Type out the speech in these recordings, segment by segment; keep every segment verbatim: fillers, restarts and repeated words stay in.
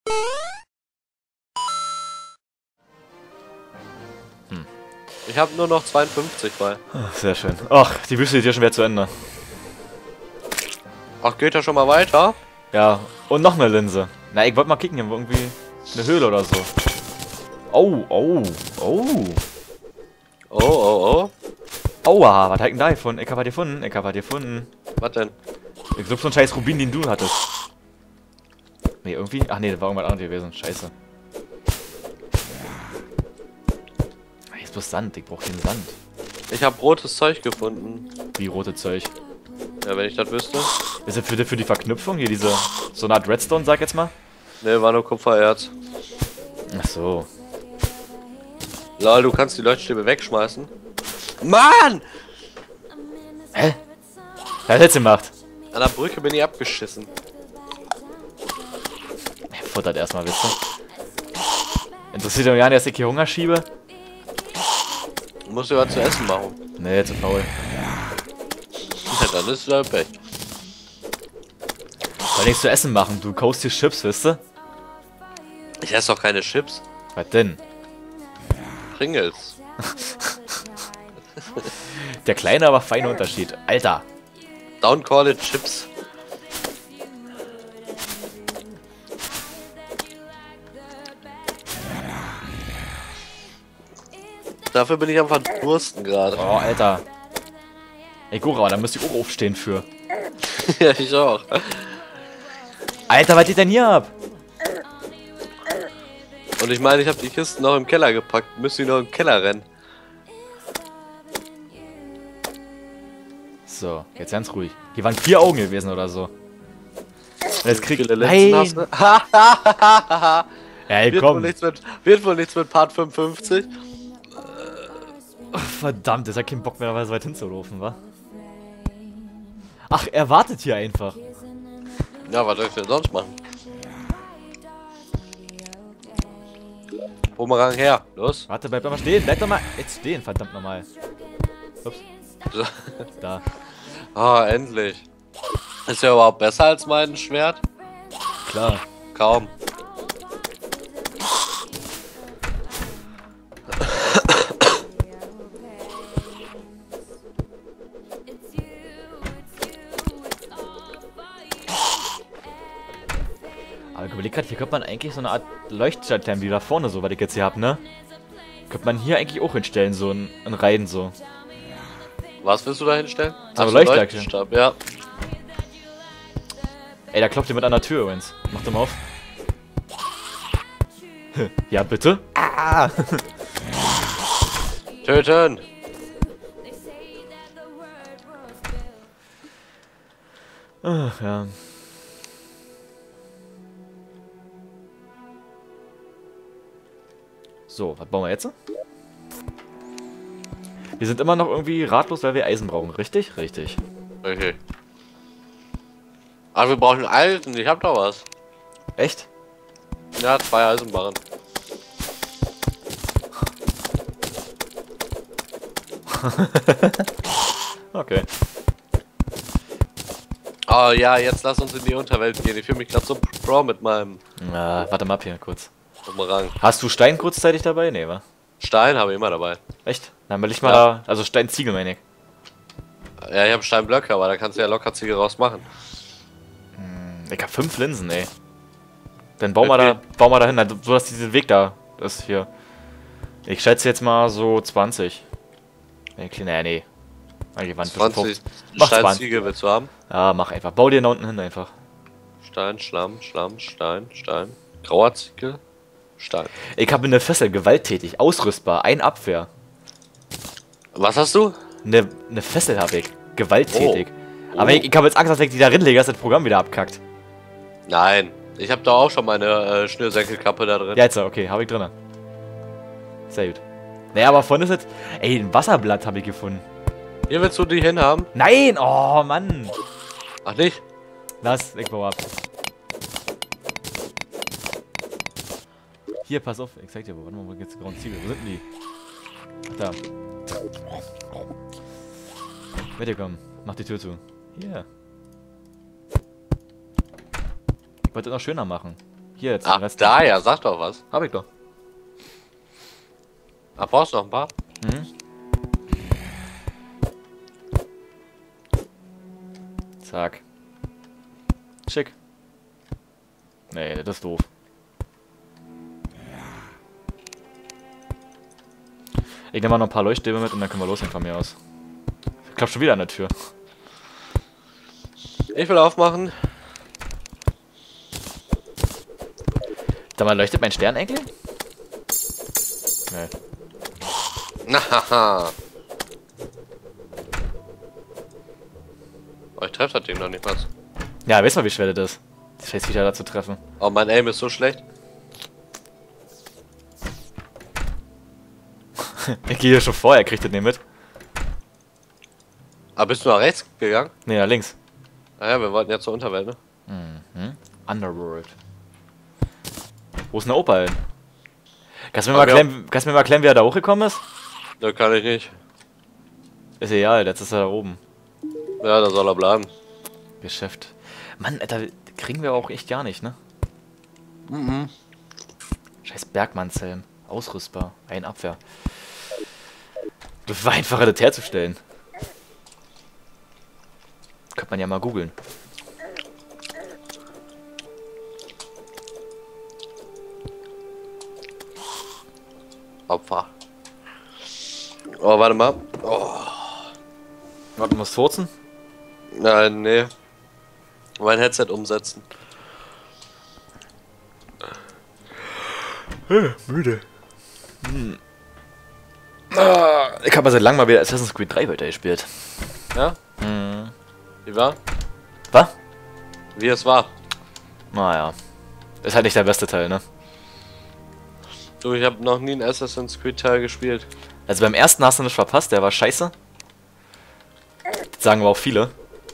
Hm. Ich habe nur noch zweiundfünfzig bei. Sehr schön. Ach, die Wüste ist ja schon wieder zu Ende. Ach, geht ja schon mal weiter? Ja, und noch eine Linse. Na, ich wollte mal kicken, irgendwie eine Höhle oder so. Oh, oh, oh. Oh, oh, oh. Aua, was hat denn da gefunden? Ich hab was gefunden, ich hab was gefunden. Was denn? Ich glaube so ein scheiß Rubin, den du hattest. Nee, irgendwie... Ach nee, das war irgendwas anderes gewesen. Scheiße. Hier ist bloß Sand, ich brauch den Sand. Ich habe rotes Zeug gefunden. Wie rote Zeug. Ja, wenn ich das wüsste. Ist das für die, für die Verknüpfung? Hier diese... So eine Art Redstone, sag jetzt mal? Ne, war nur Kupfererz. Ach so. Lol, du kannst die Leuchtstäbe wegschmeißen. Mann! Hä? Was hättest du gemacht? An der Brücke bin ich abgeschissen. Er futtert erstmal, wisst ihr? Interessiert doch gar nicht, dass ich hier Hunger schiebe? Du musst dir was zu essen machen. Nee, zu faul. Ja, dann ist es Pech. Soll nichts zu essen machen, du kaust hier Chips, wisst ihr? Ich esse doch keine Chips. Was denn? Pringles. Der kleine, aber feine Unterschied. Alter! Don't call it Chips. Dafür bin ich am Verdursten gerade. Oh, Alter. Ey, Gora, da müsste ich auch aufstehen für. Ja, ich auch. Alter, was geht denn hier ab? Und ich meine, ich habe die Kisten noch im Keller gepackt. Müsste ich noch im Keller rennen. So, jetzt ganz ruhig. Hier waren vier Augen gewesen oder so. Und jetzt kriegt... Viele Linsen hast du? Ey, wird, wohl komm. nichts mit, wird wohl nichts mit Part fünfundfünfzig. Ach, verdammt, ist ja kein Bock mehr, so weit hinzulaufen, wa? Ach, er wartet hier einfach. Ja, was soll ich denn sonst machen? Bumerang her, los. Warte, bleib doch mal stehen, bleib doch mal jetzt stehen, verdammt nochmal. Ups, So. da. Ah, endlich. Ist ja überhaupt besser als mein Schwert? Klar. Kaum. Aber ich überleg grad, hier könnte man eigentlich so eine Art Leuchtschaltern wie da vorne so, was ich jetzt hier hab, ne? Könnte man hier eigentlich auch hinstellen, so ein, ein Reihen so. Was willst du da hinstellen? So, Ach, Leuchtlack. Leuchtenstab, ja. Ey, da klopft jemand an der Tür übrigens. Mach doch mal auf. Ja, bitte? Ah! Töten! Ach, ja. So, was bauen wir jetzt? Wir sind immer noch irgendwie ratlos, weil wir Eisen brauchen, richtig? Richtig. Okay. Aber wir brauchen Eisen, ich hab doch was. Echt? Ja, zwei Eisenbarren. Okay. Oh ja, jetzt lass uns in die Unterwelt gehen. Ich fühle mich gerade so pro mit meinem Na, warte mal ab hier kurz. Bumerang. Hast du Stein kurzzeitig dabei? Nee, wa? Stein habe ich immer dabei. Echt? Dann will ich mal Ja. da. Also Steinziegel meine ich. Ja, ich habe Steinblöcke, aber da kannst du ja locker Ziegel rausmachen. Ich hab fünf Linsen, ey. Dann bau mal Okay. da, bau mal dahin, also so dass dieser Weg da ist hier. Ich schätze jetzt mal so zwanzig. Nee, naja, nee. Die Wand zwanzig Mach zwanzig. Steinziegel willst du haben? Ja, mach einfach. Bau dir da unten hin einfach. Stein, Schlamm, Schlamm, Stein, Stein. Grauer Ziegel, Stein. Ich habe eine Fessel, gewalttätig, ausrüstbar, ein Abwehr. Was hast du? Eine, eine Fessel habe ich, gewalttätig. Oh. Aber Oh. ich, ich habe jetzt Angst, dass wenn ich die da reinlege, dass das Programm wieder abkackt. Nein. Ich habe da auch schon meine äh, Schnürsenkelkappe da drin. Ja, jetzt, okay, habe ich drin. Sehr gut. Naja, aber vorne ist jetzt... Ey, ein Wasserblatt habe ich gefunden. Hier willst du die hinhaben? Nein! Oh, Mann! Ach nicht? Lass, ich baue ab. Hier, pass auf, ich zeig dir wo. Warte mal, wo geht's grauen Ziegel? Wo sind denn die? Ach, da. Mit dir kommen. Mach die Tür zu. Hier. Ich wollte das noch schöner machen. Hier jetzt. Ach, da ja, sag doch was. Hab ich doch. Ach, brauchst du noch ein paar? Mhm. Zack. Schick. Nee, das ist doof. Ich nehme mal noch ein paar Leuchtstäbe mit und dann können wir losgehen von mir aus. Klappt schon wieder an der Tür. Ich will aufmachen. Sag mal, leuchtet mein Sternenenkel? Nee. Haha. Oh, ich treffe das Ding noch nicht mal. Ja, weißt du mal, wie schwer das ist, die Scheißviecher da zu treffen. Oh, mein Aim ist so schlecht. Ich gehe hier schon vor, er kriegt das nicht mit. Aber bist du nach rechts gegangen? Nee, nach links. Naja, wir wollten ja zur Unterwelt, ne? Mhm. Underworld. Wo ist denn der Opa hin? Kannst du mir, Aber mal klären, kannst du mir mal klären, wie er da hochgekommen ist? Da kann ich nicht. Ist egal, jetzt ist er da oben. Ja, da soll er bleiben. Geschäft. Mann, Alter, kriegen wir auch echt gar nicht, ne? Mhm. Scheiß Bergmannshelm. Ausrüstbar. Ein Abwehr. Das war einfacher, das herzustellen. Könnte man ja mal googeln. Opfer. Oh, warte mal. Oh. Warte, musst furzen? Nein, nee. Mein Headset umsetzen. Müde. Hm. Ah, ich habe seit langem mal wieder Assassin's Creed drei weitergespielt. Ja? Mhm. Wie war? Was? Wie es war. Naja. Ist halt nicht der beste Teil, ne? Du, ich habe noch nie einen Assassin's Creed Teil gespielt. Also beim ersten hast du nicht verpasst, der war scheiße. Das sagen aber auch viele.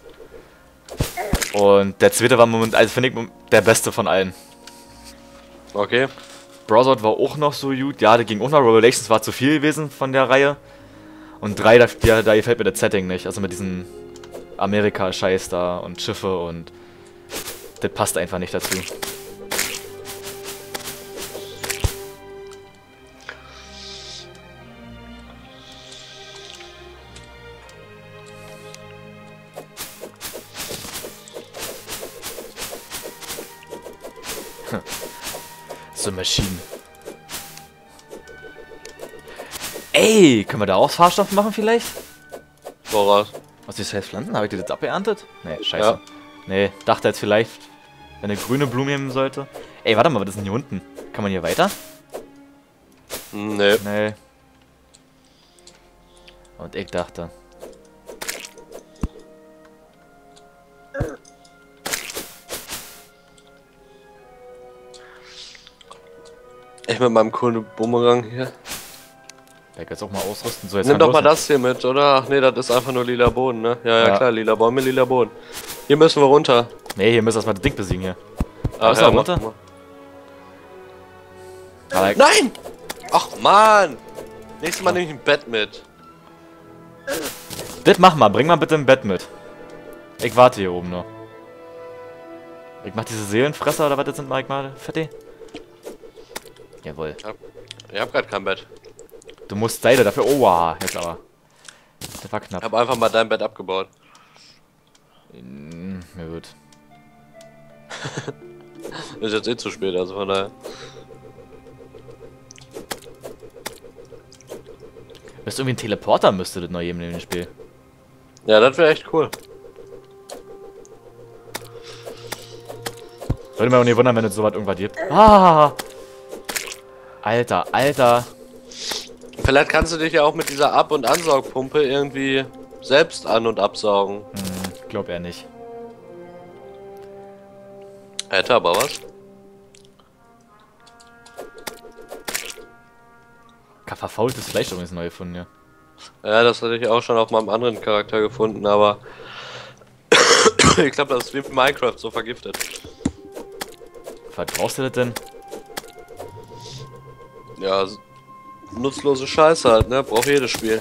Und der zweite war moment, also finde ich der beste von allen. Okay. Browser war auch noch so gut. Ja, der ging auch noch. Revelations war zu viel gewesen von der Reihe. Und drei, da, da, da gefällt mir das Setting nicht. Also mit diesem Amerika-Scheiß da und Schiffe und das passt einfach nicht dazu. So Maschinen. Ey, können wir da auch Fahrstoff machen vielleicht? Voraus. Aus den scheiß Pflanzen? Habe ich die jetzt abgeerntet? Nee, scheiße. Ja. Nee, dachte jetzt vielleicht, wenn eine grüne Blume nehmen sollte. Ey, warte mal, was ist denn hier unten? Kann man hier weiter? Nee. Nee. Und ich dachte. Ich mit meinem coolen Bumerang hier. Der kann jetzt auch mal ausrüsten. So, jetzt Nimm fahren doch wir mal los. das hier mit, oder? Ach nee, das ist einfach nur lila Boden, ne? Ja, ja, Ja. klar, lila Bäume, lila Boden. Hier müssen wir runter. Nee, hier müssen wir erstmal das Ding besiegen hier. Ach, Müssen wir mach runter? mal. Aber Nein! Ach man! Nächstes Mal nehme ich ein Bett mit. das mach mal, bring mal bitte ein Bett mit. Ich warte hier oben noch. Ich mach diese Seelenfresser oder was das sind, mach ich mal fertig. Jawohl. Ich hab grad kein Bett. Du musst Seile dafür. Oh, wow, jetzt aber. Das war Ich knapp. hab einfach mal dein Bett abgebaut. Mm, ja gut. Ist jetzt eh zu spät, also von daher. Müsste irgendwie ein Teleporter müsste das neu geben in dem Spiel. Ja, das wäre echt cool. Würde mir auch nicht wundern, wenn es sowas irgendwas gibt. Ah! Alter, Alter. Vielleicht kannst du dich ja auch mit dieser Ab- und Ansaugpumpe irgendwie selbst an- und absaugen. Hm, glaub eher nicht. Hätte aber was. Verfaultes Fleisch übrigens neu gefunden, ja. Ja, das hatte ich auch schon auf meinem anderen Charakter gefunden, aber ich glaube, das ist wie Minecraft so vergiftet. Was brauchst du das denn? Ja, s- nutzlose Scheiße halt, ne? Braucht jedes Spiel.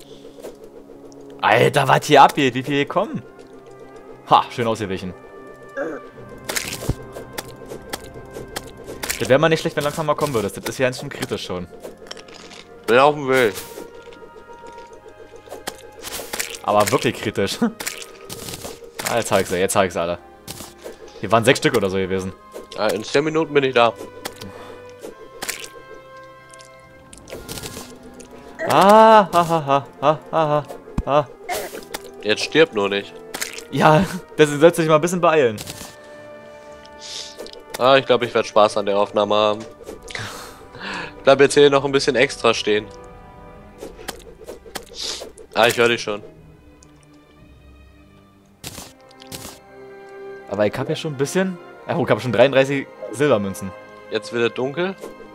Alter, was hier abgeht? Wie viel hier kommen? Ha, schön ausgewichen. Das wäre mal nicht schlecht, wenn langsam mal kommen würdest. Das ist ja ganz schön kritisch schon. Bin auf dem Weg. Aber wirklich kritisch. Ah, jetzt zeig's er, jetzt zeig's alle. Hier waren sechs Stück oder so gewesen. Ja, in zehn Minuten bin ich da. Ah, ha, ha, ha, ha, ha, ha. Jetzt stirbt nur nicht. Ja, das sollst du dich mal ein bisschen beeilen. Ah, ich glaube, ich werde Spaß an der Aufnahme haben. Bleib jetzt hier noch ein bisschen extra stehen. Ah, ich höre dich schon. Aber ich habe ja schon ein bisschen... Oh, ich habe schon dreiunddreißig Silbermünzen. Jetzt wird es dunkel.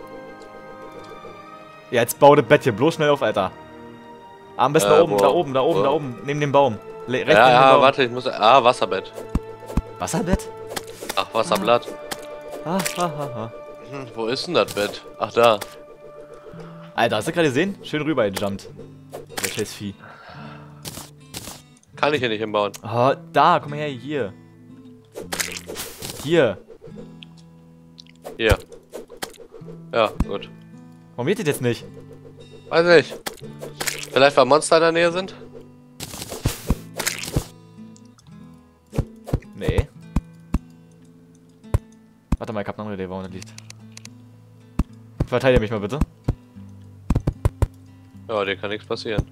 Ja, jetzt bau das Bett hier bloß schnell auf, Alter. Am besten Äh, da oben, wo? da oben, da oben, Wo? da oben, neben dem Baum. Le rechts Ja, neben dem ja, Baum. warte, ich muss... Ah, Wasserbett. Wasserbett? Ach, Wasserblatt. Ah, ha, ha, ha. Hm, wo ist denn das Bett? Ach, da. Alter, hast du gerade gesehen? Schön rüber gejumpt. Der scheiß Vieh. Kann ich hier nicht hinbauen. Oh, da, komm mal her, hier. Hier. Hier. Ja, gut. Warum geht das jetzt nicht? Weiß nicht. Vielleicht weil Monster in der Nähe sind? Nee. Warte mal, ich hab eine andere Idee, warum das liegt. Verteidige mich mal bitte. Ja, dir kann nichts passieren.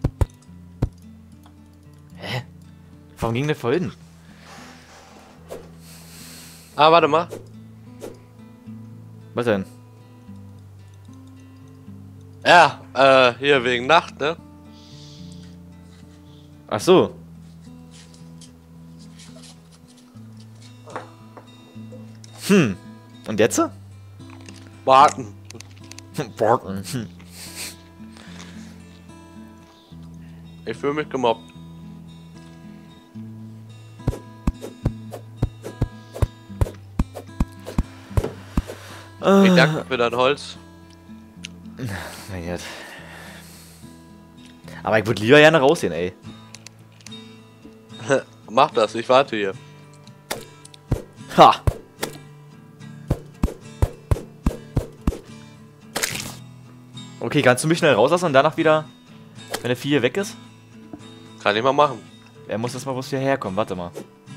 Hä? Warum ging der vorhin? Ah, warte mal. Was denn? Ja, äh, hier wegen Nacht, ne? Ach so. Hm. Und jetzt? Warten. Warten. Hm. Ich fühle mich gemobbt. Ich danke für dein Holz. Mein Gott. Aber ich würde lieber gerne rausgehen, ey. Mach das, ich warte hier. Ha! Okay, kannst du mich schnell rauslassen und danach wieder, wenn der Vieh hier weg ist? Kann ich mal machen. Er muss erstmal bloß hierher kommen, warte mal.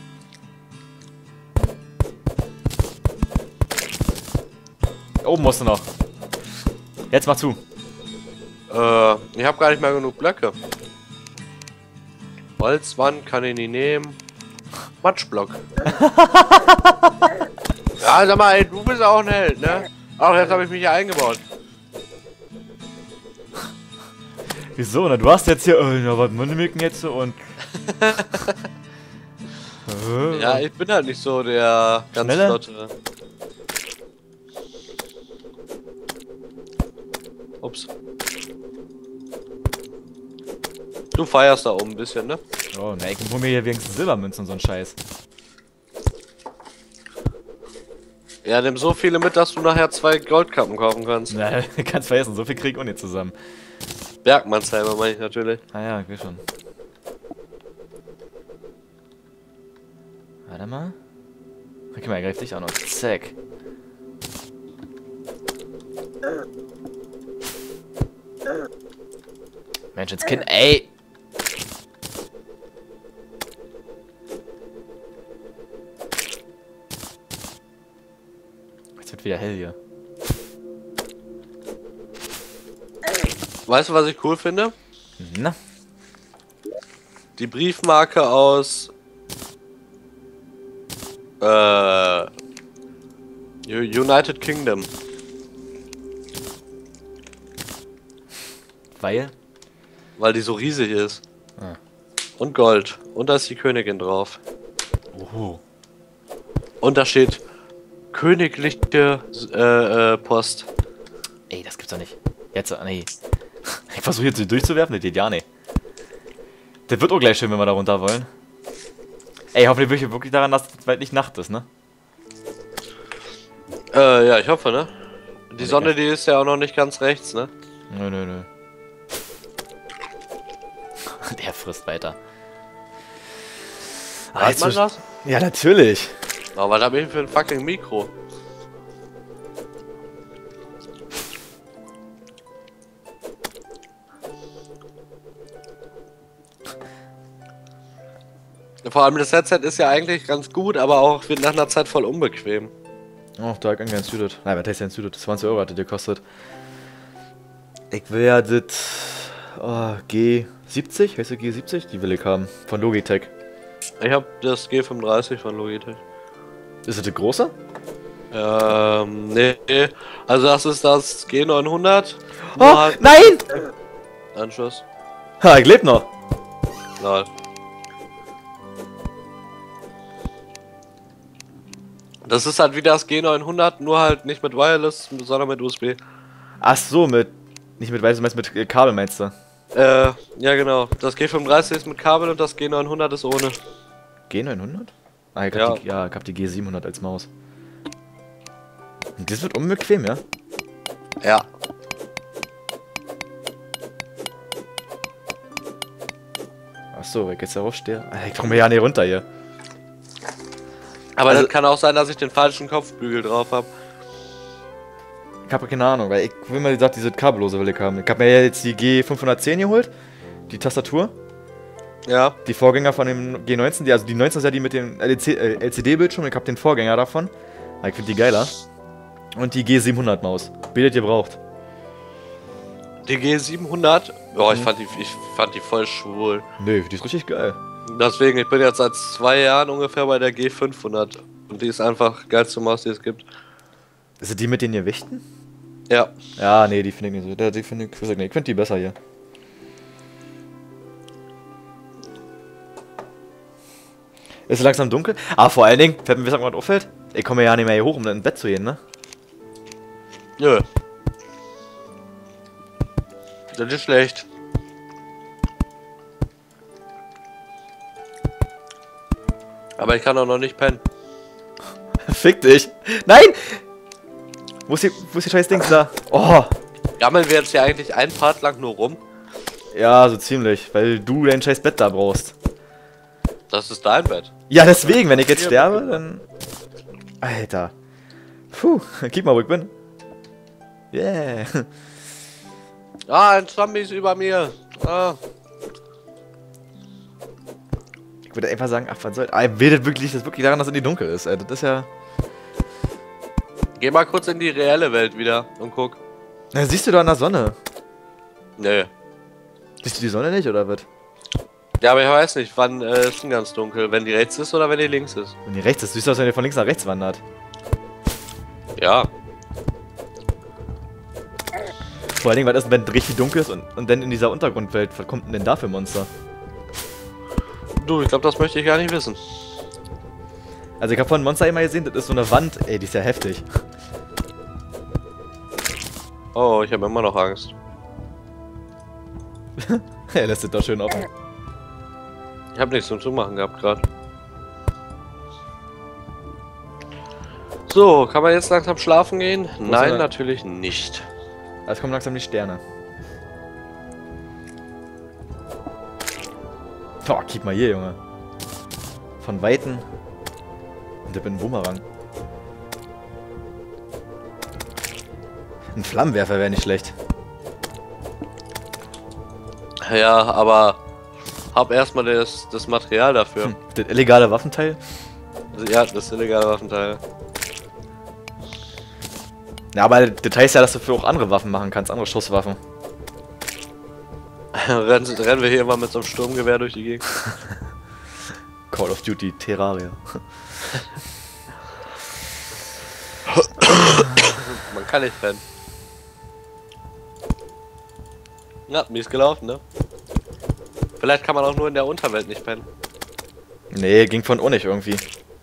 Oben musst du noch. Jetzt mach zu. Äh, ich habe gar nicht mehr genug Blöcke. Holzwand kann ich nicht nehmen. Matschblock. Ja, sag mal, ey, du bist auch ein Held, ne? Ach, jetzt habe ich mich hier eingebaut. Wieso? Na, du hast jetzt hier. Oh, na, was Mücken jetzt so und. Äh, Ja, ich bin halt nicht so der ganz Schnelle? flotte. Ups. Du feierst da oben ein bisschen, ne? Oh, na, ich hol mir hier wenigstens Silbermünzen und so ein Scheiß. Ja, nimm so viele mit, dass du nachher zwei Goldkappen kaufen kannst. Na, kannst vergessen, so viel krieg ich auch nicht zusammen. Bergmannsheimer meine ich natürlich. Ah ja, ich will schon. Warte mal. Okay, mal, er greift dich auch noch. Zack. Mensch, ins Kind, ey! Jetzt wird wieder hell hier. Weißt du, was ich cool finde? Na? Die Briefmarke aus äh, United Kingdom. Weil? Weil die so riesig ist. Ah. Und Gold. Und da ist die Königin drauf. Oh. Und da steht königliche äh, äh, Post. Ey, das gibt's doch nicht. Jetzt, ah, nee. Ich versuche jetzt durchzuwerfen, das geht ja nicht. Das wird auch gleich schön, wenn wir da runter wollen. Ey, hoffentlich wirklich wirklich daran, dass es bald nicht Nacht ist, ne? Äh, ja, ich hoffe, ne? Die Ja, Sonne, lecker. die ist ja auch noch nicht ganz rechts, ne? Nö, nö, nö. Der frisst weiter. Ah, Hat jetzt man so- das? Ja, natürlich. Aber was hab ich für ein fucking Mikro? Vor allem das Headset ist ja eigentlich ganz gut, aber auch wird nach einer Zeit voll unbequem. Oh, da hat ganz Südet. Nein, was heißt denn Südet? zwanzig Euro hatte der gekostet. Ich will ja das oh, G siebzig, heißt der G siebzig? Die will ich haben. Von Logitech. Ich hab das G fünfunddreißig von Logitech. Ist das der große? Ähm, nee. Also das ist das G neunhundert. Oh, halt nein! Anschluss. Ha, ich lebe noch. Nein. Das ist halt wie das G neunhundert, nur halt nicht mit Wireless, sondern mit U S B. Ach so, mit... Nicht mit Weiß, du meinst mit Kabel, meinst du? Äh, ja genau. Das G fünfunddreißig ist mit Kabel und das G neunhundert ist ohne. G neunhundert? Ah, ich hab, Ja. Die, ja, ich hab die G siebenhundert als Maus. Und das wird unbequem, ja? Ja. Ach so, wenn ich jetzt darauf stehe. Ah, ich komm mir ja nicht runter hier. Aber Also- das kann auch sein, dass ich den falschen Kopfbügel drauf habe. Ich habe keine Ahnung, weil ich will mal gesagt, diese kabellose will ich haben. Ich habe mir ja jetzt die G fünfhundertzehn geholt, die Tastatur, Ja. die Vorgänger von dem G neunzehn, die, also die neunzehn ist ja die mit dem L C D-Bildschirm, ich habe den Vorgänger davon. Aber ich finde die geiler. Und die G siebenhundert Maus. Bildet ihr braucht. Die G siebenhundert, oh, ich Mhm. fand die, ich fand die voll schwul. Nö, die ist richtig geil. Deswegen, ich bin jetzt seit zwei Jahren ungefähr bei der G fünfhundert. Und die ist einfach geilste Maus, die es gibt. Ist das die mit den Gewichten? Ja. Ja, nee, die finde ich nicht so. Die finde ich, ich weiß nicht, ich finde die besser hier. Ist langsam dunkel. Aber vor allen Dingen, fällt mir was auffällt, ich komme ja nicht mehr hier hoch, um ins Bett zu gehen, ne? Nö. Das ist schlecht. Aber ich kann auch noch nicht pennen. Fick dich. Nein! Wo ist die, wo ist die scheiß Dings da? Oh! Gammeln wir jetzt hier eigentlich einen Part lang nur rum? Ja, so ziemlich, weil du dein scheiß Bett da brauchst. Das ist dein Bett. Ja, deswegen, wenn ich jetzt sterbe, dann... Alter. Puh, guck mal, wo ich bin. Yeah. Ah, ein Zombie ist über mir. Ah. Ich würde einfach sagen, ach, was soll... Ah, bildet wirklich, das wirklich daran, dass es in die dunkel ist, ey. Das ist ja... Geh mal kurz in die reelle Welt wieder und guck. Na, siehst du da an der Sonne? Nee. Siehst du die Sonne nicht, oder was? Ja, aber ich weiß nicht, wann äh, ist denn ganz dunkel? Wenn die rechts ist oder wenn die links ist? Wenn die rechts ist, siehst du, als wenn die von links nach rechts wandert. Ja. Vor allen Dingen, was ist, wenn es richtig dunkel ist und, und dann in dieser Untergrundwelt, was kommt denn, denn da für Monster? Du, ich glaube, das möchte ich gar nicht wissen. Also ich habe vorhin ein Monster immer gesehen, das ist so eine Wand, ey, die ist ja heftig. Oh, ich habe immer noch Angst. Er lässt es doch schön offen. Ich habe nichts zum Zumachen gehabt gerade. So, kann man jetzt langsam schlafen gehen? Wo ist Nein, er? natürlich nicht. Es kommen langsam die Sterne. Boah, guck mal hier, Junge. Von Weitem. Und ich bin ein Bumerang. Ein Flammenwerfer wäre nicht schlecht. Ja, aber hab erstmal das, das Material dafür. Hm, das illegale Waffenteil? Ja, das illegale Waffenteil. Ja, aber das heißt ja, dass du für auch andere Waffen machen kannst, andere Schusswaffen. rennen, rennen wir hier immer mit so einem Sturmgewehr durch die Gegend. Call of Duty Terraria. Man kann nicht pennen. Ja, mies gelaufen, ne? Vielleicht kann man auch nur in der Unterwelt nicht pennen. Nee, ging von Unig irgendwie.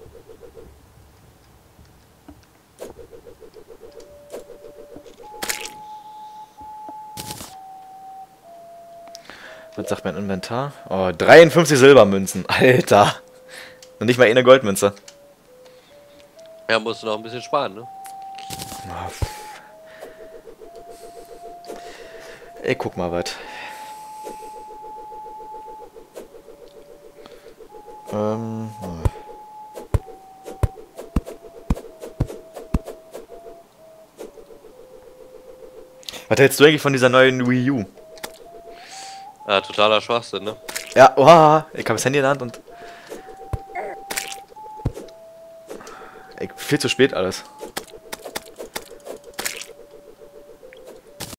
Was sagt mein Inventar? Oh, dreiundfünfzig Silbermünzen. Alter. Und nicht mal eine Goldmünze. Ja, musst du noch ein bisschen sparen, ne? Oh, pff. Ey, guck mal was. Ähm. Was hältst du eigentlich von dieser neuen Wii U? Ja, totaler Schwachsinn, ne? Ja, oha, ich habe das Handy in der Hand und... Ey, viel zu spät alles.